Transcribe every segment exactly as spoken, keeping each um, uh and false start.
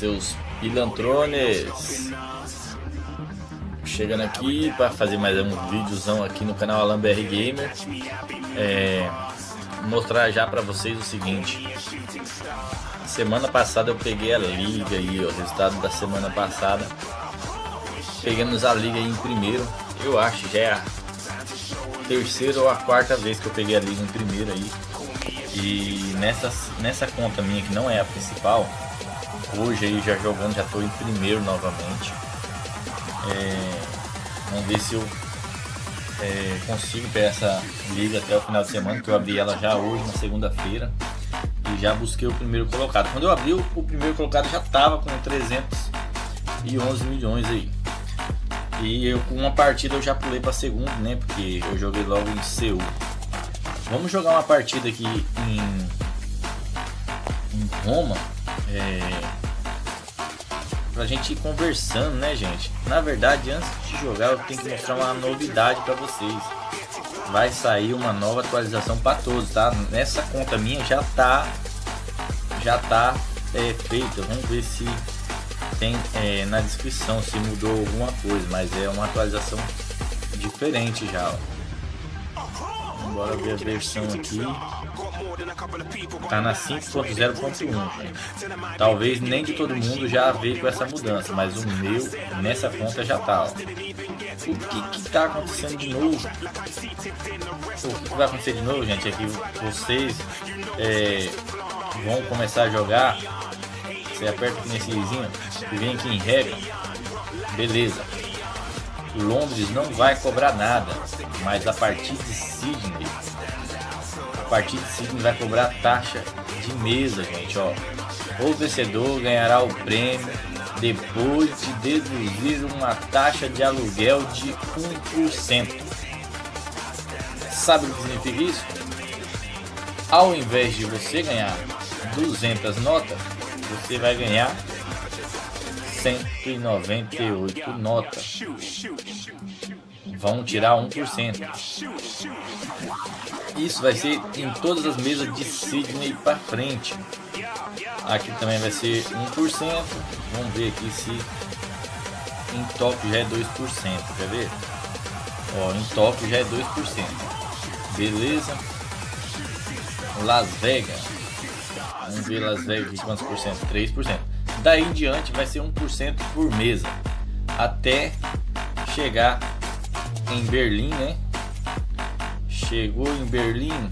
seus pilantrones. Chegando aqui para fazer mais um videozão aqui no canal Alan B R Gamer. É, mostrar já para vocês o seguinte. Semana passada eu peguei a liga aí, o resultado da semana passada. Pegamos a liga aí em primeiro. Eu acho que já é a terceira ou a quarta vez que eu peguei a liga em primeiro aí. E nessa, nessa conta minha que não é a principal, hoje aí já jogando, já estou em primeiro novamente. É, vamos ver se eu é, consigo pegar essa liga até o final de semana, que eu abri ela já hoje na segunda-feira. E já busquei o primeiro colocado. Quando eu abri, o primeiro colocado já estava com trezentos e onze milhões aí. E eu, com uma partida eu já pulei para segundo, né? Porque eu joguei logo em Seul. Vamos jogar uma partida aqui em, em Roma. É, pra gente ir conversando, né, gente? Na verdade, antes de jogar, eu tenho que mostrar uma novidade para vocês. Vai sair uma nova atualização para todos, tá? Nessa conta minha já tá já tá é, feita. Vamos ver se tem é, na descrição se mudou alguma coisa, mas é uma atualização diferente já, ó. Bora ver a versão aqui. Tá na cinco ponto zero ponto um. Talvez nem de todo mundo já veio com essa mudança, mas o meu nessa conta já tá, ó. O que que tá acontecendo de novo? O que vai acontecer de novo, gente, é que vocês é, vão começar a jogar. Você aperta aqui nesse izinho e vem aqui em regra. Beleza. Londres não vai cobrar nada, mas a partir de Sydney, a partir de Sydney vai cobrar taxa de mesa, gente, ó. O vencedor ganhará o prêmio depois de deduzir uma taxa de aluguel de um por cento. Sabe o que significa isso? Ao invés de você ganhar duzentas notas, você vai ganhar cento e noventa e oito notas. Vão tirar um por cento. Isso vai ser em todas as mesas de Sydney para frente. Aqui também vai ser um por cento. Vamos ver aqui se em Tóquio já é dois por cento. Quer ver? Ó, em Tóquio já é dois por cento. Beleza. Las Vegas. Vamos ver Las Vegas aqui quantos por cento? três por cento. Daí em diante vai ser um por cento por mesa, até chegar em Berlim, né? Chegou em Berlim,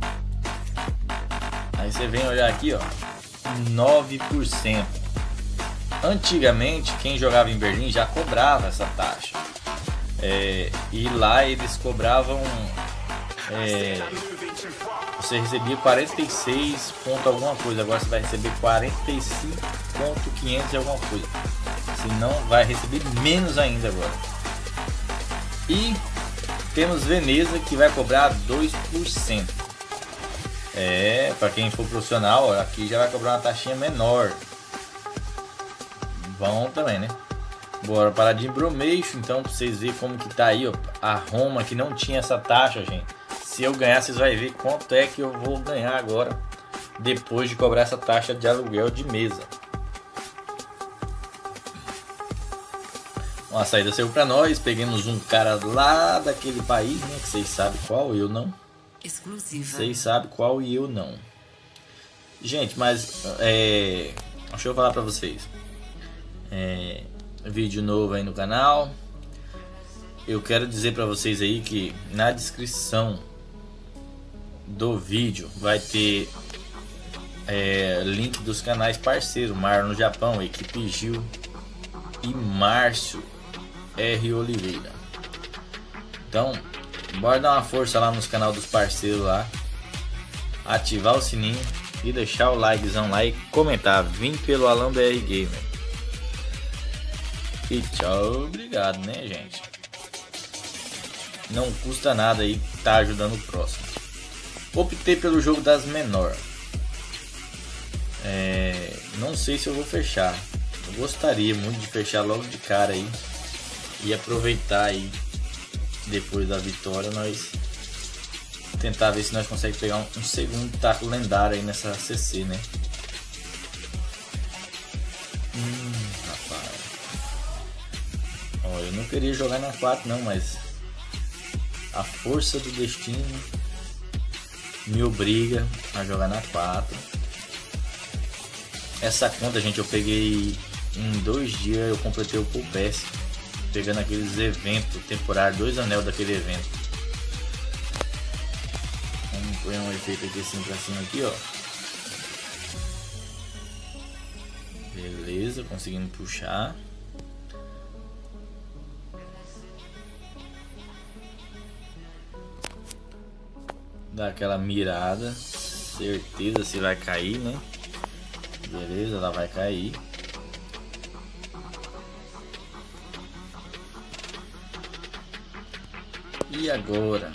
aí você vem olhar aqui, ó, nove por cento. Antigamente quem jogava em Berlim já cobrava essa taxa, é, e lá eles cobravam, é, você recebia quarenta e seis ponto alguma coisa, agora você vai receber quarenta e cinco ponto quinhentos e alguma coisa. Se não, vai receber menos ainda agora. E temos Veneza que vai cobrar dois por cento. É, para quem for profissional, aqui já vai cobrar uma taxinha menor. Bom também, né? Bora para de Bromeixo, então, para vocês verem como que tá aí, ó. A Roma que não tinha essa taxa, gente. Se eu ganhar, vocês vão ver quanto é que eu vou ganhar agora, depois de cobrar essa taxa de aluguel de mesa. Uma saída saiu para nós, pegamos um cara lá daquele país, né? Que vocês sabem qual, eu não. Vocês sabem qual e eu não. Gente, mas é, deixa eu falar para vocês. É, vídeo novo aí no canal. Eu quero dizer para vocês aí que na descrição do vídeo vai ter é, link dos canais parceiros: Mar no Japão, Equipe Gil e Márcio R Oliveira. Então, bora dar uma força lá nos canais dos parceiros lá, ativar o sininho e deixar o likezão lá e comentar: vim pelo Alan B R Gamer. E tchau, obrigado, né, gente? Não custa nada aí, tá ajudando o próximo. Optei pelo jogo das menor. É, não sei se eu vou fechar. Eu gostaria muito de fechar logo de cara aí e aproveitar aí depois da vitória nós tentar ver se nós conseguimos pegar um, um segundo taco lendário aí nessa C C, né? Eu não queria jogar na quatro não, mas a força do destino me obriga a jogar na quatro. Essa conta, gente, eu peguei em dois dias, eu completei o Full Pass, pegando aqueles eventos temporários, dois anel daquele evento. Vamos pôr um efeito aqui assim pra cima aqui, ó. Beleza, conseguindo puxar. Dá aquela mirada, certeza se vai cair, né? Beleza, ela vai cair. E agora?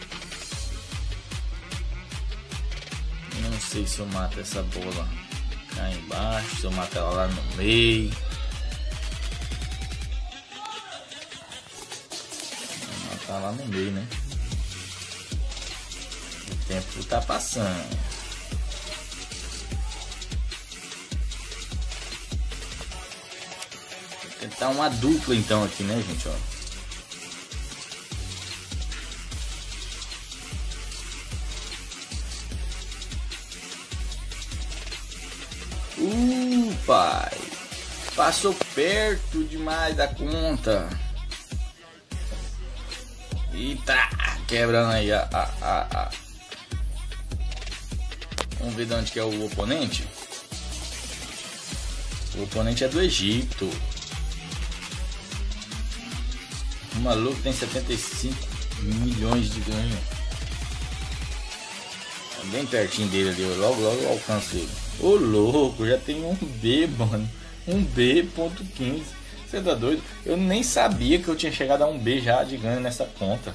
Não sei se eu mato essa bola cá embaixo, se eu mato ela lá no meio. Vou matar lá no meio, né? O tempo tá passando. Vou tentar uma dupla então aqui, né, gente? Ó. Uh, pai, passou perto demais da conta. Eita, quebrando aí a, a, a, a. Vamos ver de onde que é o oponente. O oponente é do Egito. O maluco tem setenta e cinco milhões de ganho. É bem pertinho dele ali, logo logo eu alcanço ele. Ô louco, já tem um B, mano. Um B ponto quinze. Você tá doido? Eu nem sabia que eu tinha chegado a um B já de ganho nessa conta.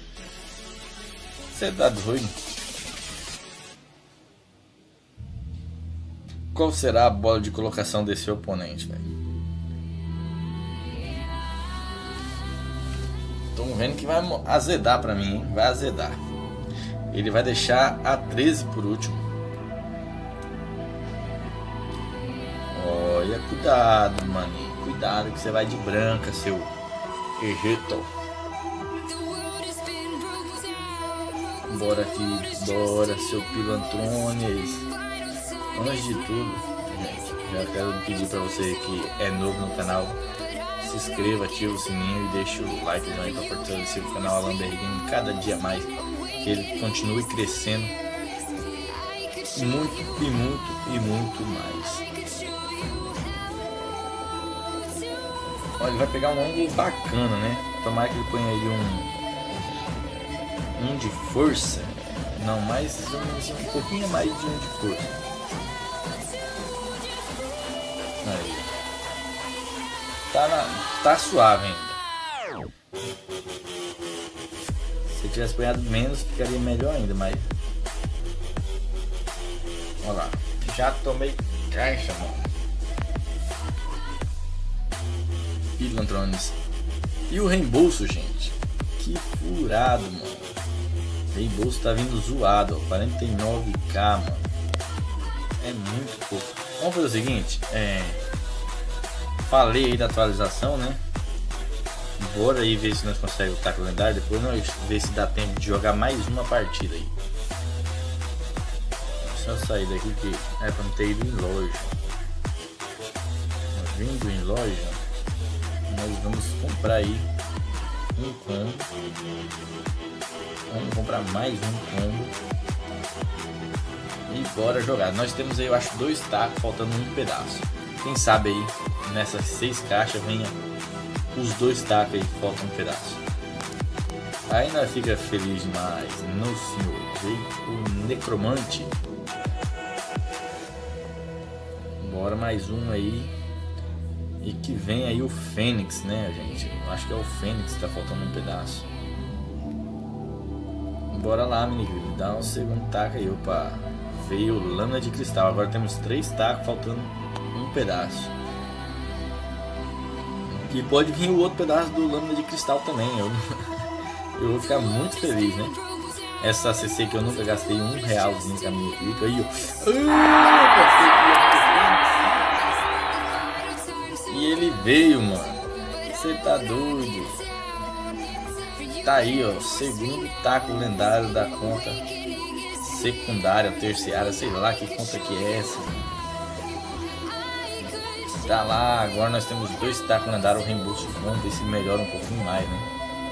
Você tá doido? Qual será a bola de colocação desse oponente, velho? Tô vendo que vai azedar pra mim, hein? Vai azedar. Ele vai deixar a treze por último. Olha, cuidado, maninho. Cuidado que você vai de branca, seu Egito. Bora aqui, bora, seu pilantrones. Antes de tudo, gente, já quero pedir pra você que é novo no canal, se inscreva, ativa o sininho e deixa o like aí para fortalecer o canal Alan B R Game cada dia mais, que ele continue crescendo muito e muito e muito mais. Olha, ele vai pegar um ângulo bacana, né? Tomara que ele ponha aí um um de força, não, mais um, um pouquinho mais de um de força. Aí. Tá, na, tá suave ainda. Se tivesse apanhado menos, ficaria melhor ainda, mas... Olha lá. Já tomei caixa, mano. Pilantrones. E o reembolso, gente? Que furado, mano. O reembolso tá vindo zoado, ó. quarenta e nove k, mano. É muito pouco. Vamos fazer o seguinte, é... falei aí da atualização, né? Bora aí ver se nós conseguimos o taco lendário. Depois nós ver se dá tempo de jogar mais uma partida aí. Deixa eu sair daqui que é pra não ter ido em loja. Vindo em loja, nós vamos comprar aí um combo. Vamos comprar mais um combo. E bora jogar. Nós temos aí, eu acho, dois tacos, faltando um pedaço. Quem sabe aí, nessas seis caixas, venha os dois tacos aí que faltam um pedaço. Aí nós fica feliz demais. No senhor. Veio o necromante. Bora mais um aí. E que vem aí o Fênix, né, gente? Eu acho que é o Fênix que tá faltando um pedaço. Bora lá, menino. Dá um segundo taco aí, opa. Veio lâmina de cristal. Agora temos três tacos, faltando um pedaço. E pode vir o outro pedaço do lâmina de cristal também. Eu, eu vou ficar muito feliz, né? Essa C C que eu nunca gastei um realzinho com a minha clica. Aí, ó. E ele veio, mano. Você tá doido? Tá aí, ó, segundo taco lendário da conta secundária, terciária, sei lá que conta que é essa. Tá lá, agora nós temos dois tacos lendários, o reembolso. Vamos ver se melhora um pouquinho mais, né?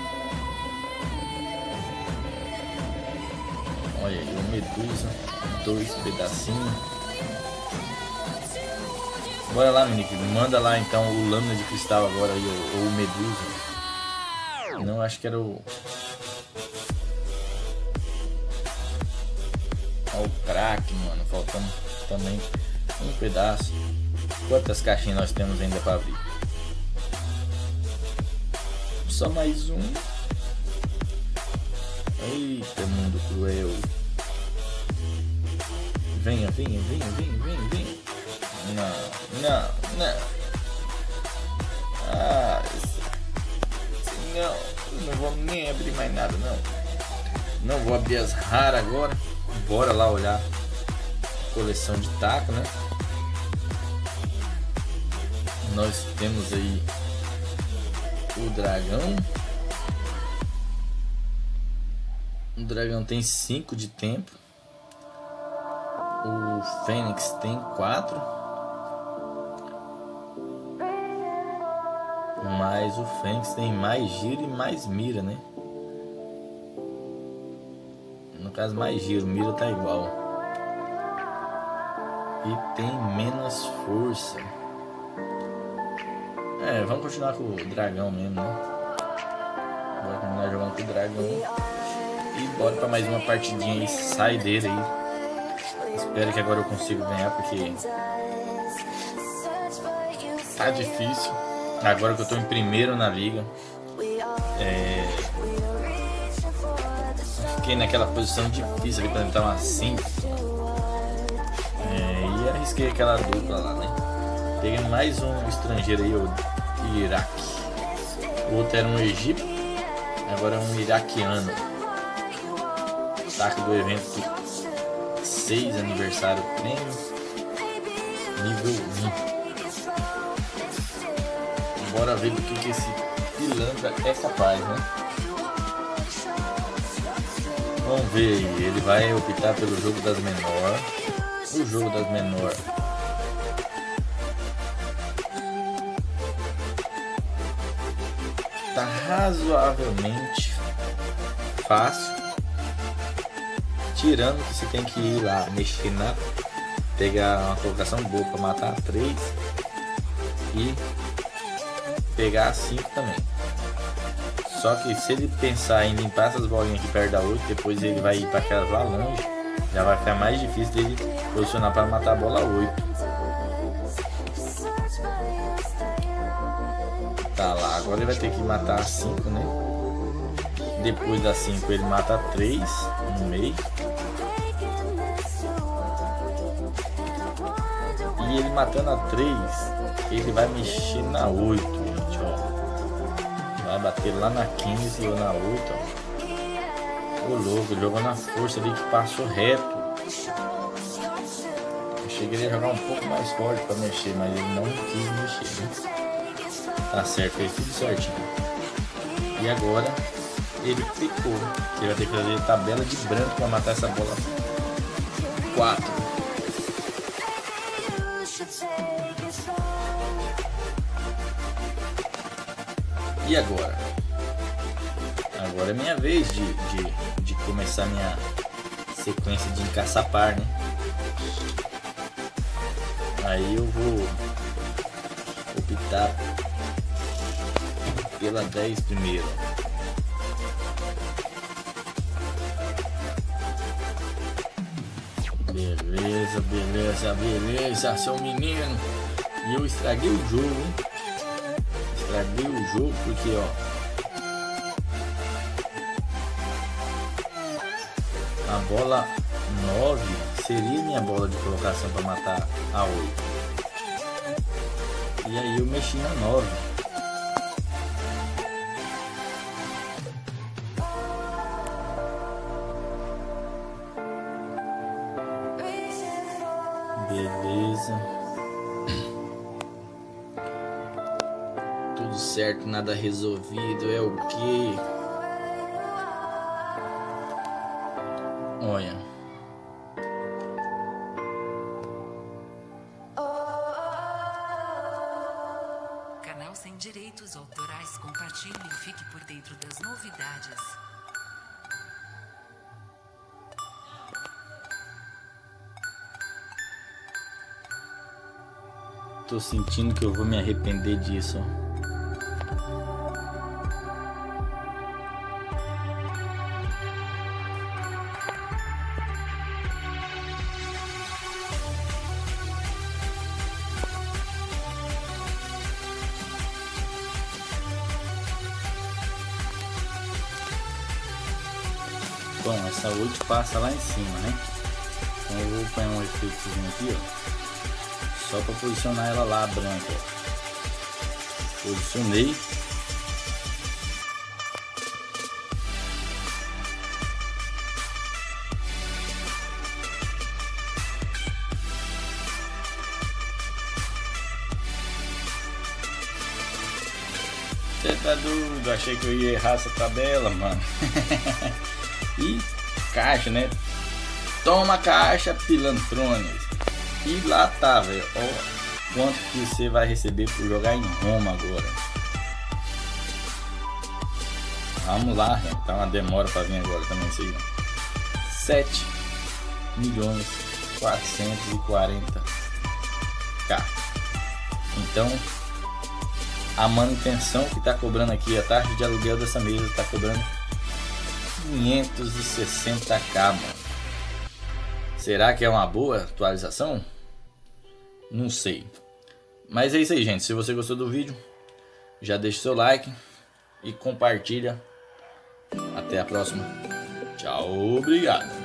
Olha aí, o Medusa, dois pedacinhos. Bora lá, Minique, manda lá então o Lâmina de Cristal agora aí, ou o Medusa. Não, acho que era o... Olha o crack, mano, faltando também um pedaço. Quantas caixinhas nós temos ainda para abrir? Só mais um. Eita, mundo cruel. Venha, venha, venha, venha, venha, venha. Não, não, não. Ah, não, não vou nem abrir mais nada, não. Não vou abrir as raras agora. Bora lá olhar a coleção de taco, né? Nós temos aí o dragão. O dragão tem cinco de tempo. O Fênix tem quatro. Mas o Fênix tem mais giro e mais mira, né? No caso, mais giro, mira tá igual. E tem menos força. É, vamos continuar com o dragão mesmo, né? Bora continuar jogando com o dragão. E bora pra mais uma partidinha aí, sai dele aí. Espero que agora eu consiga ganhar, porque tá difícil. Agora que eu tô em primeiro na liga, é... fiquei naquela posição difícil ali pra tentar uma cinco. É... E arrisquei aquela dupla lá, né? Peguei mais um estrangeiro aí, o Iraque. O outro era um egípcio, agora é um iraquiano. Destaque do evento seis aniversário prêmio, nível um. Bora ver do que, que esse pilantra é capaz, né? Vamos ver aí, ele vai optar pelo jogo das menores. O jogo das menores tá razoavelmente fácil, tirando que você tem que ir lá mexer na, pegar uma colocação boa para matar três e pegar cinco também. Só que se ele pensar em limpar essas bolinhas aqui perto da oito, depois ele vai ir para aquelas lá longe, já vai ficar mais difícil dele posicionar para matar a bola oito. Tá lá, agora ele vai ter que matar a cinco, né? Depois da cinco ele mata a três no meio. E ele matando a três, ele vai mexer na oito, gente, ó. Vai bater lá na quinze ou na oito, ó. O louco, ele jogou na força ali que passou reto. Eu cheguei a jogar um pouco mais forte para mexer, mas ele não quis mexer, né? Tá certo, fez tudo certinho. E agora ele clicou. Ele vai ter que fazer tabela de branco para matar essa bola quatro. E agora? Agora é minha vez de, de, de começar minha sequência de encaçapar, né? Aí eu vou optar pela dez primeiro. Beleza, beleza, beleza, seu menino. E eu estraguei o jogo, hein? Estraguei o jogo porque, ó, a bola nove seria minha bola de colocação para matar a oito. E aí eu mexi na nove. Beleza. Tudo tudo certo, nada resolvido, é o quê? Olha. Canal sem direitos autorais, compartilhe e fique por dentro das novidades. Tô sentindo que eu vou me arrepender disso. Bom, essa oito passa lá em cima, né? Então eu vou pôr um efeitozinho aqui, ó. Só para posicionar ela lá branca. Posicionei. Você tá doido? Achei que eu ia errar essa tabela, mano. E caixa, né? Toma caixa, pilantrones. E lá tá, velho. Ó, quanto que você vai receber por jogar em Roma agora. Vamos lá, gente. Tá uma demora pra vir agora também isso aí. sete milhões quatrocentos e quarenta k. Então, a manutenção que tá cobrando aqui, a taxa de aluguel dessa mesa tá cobrando quinhentos e sessenta k, mano. Será que é uma boa atualização? Não sei. Mas é isso aí, gente. Se você gostou do vídeo, já deixa o seu like e compartilha. Até a próxima. Tchau, obrigado.